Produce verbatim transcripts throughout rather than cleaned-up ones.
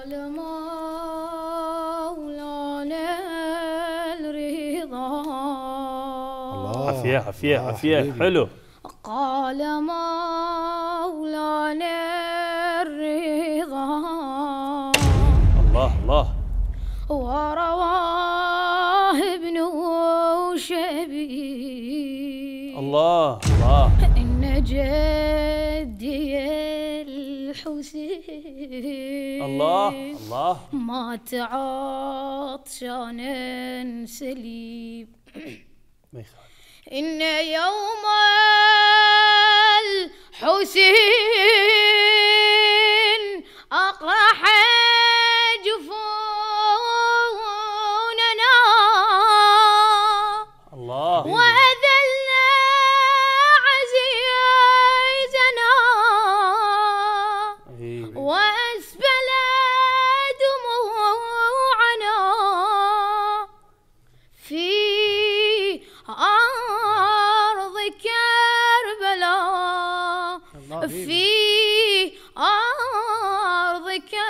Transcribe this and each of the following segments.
قال مولانا الرضا. الله، عافية عافية الله عافية، حبيبي. حلو. قال مولانا الرضا. الله الله. ورواه ابن شبيب. الله الله. إن جدي الحسين الله الله. مات عطشانا سليب. ما يخالف. إن يوم الحسين أقرح جفوننا الله. وأذلنا عزيزنا إيه. وأسبل دموعنا في أرض كربلاء. في أرض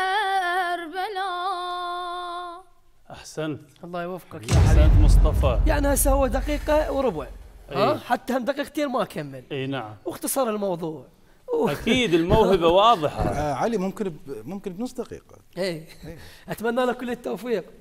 كربلاء. أحسنت. الله يوفقك يا حبيبي. أحسنت مصطفى. يعني هسه هو دقيقة وربع، ها أي. حتى هم دقيقتين ما كمل، اي نعم، واختصر الموضوع. اكيد الموهبة واضحة. آه علي ممكن ب... ممكن بنص دقيقة. اي اتمنى له كل التوفيق.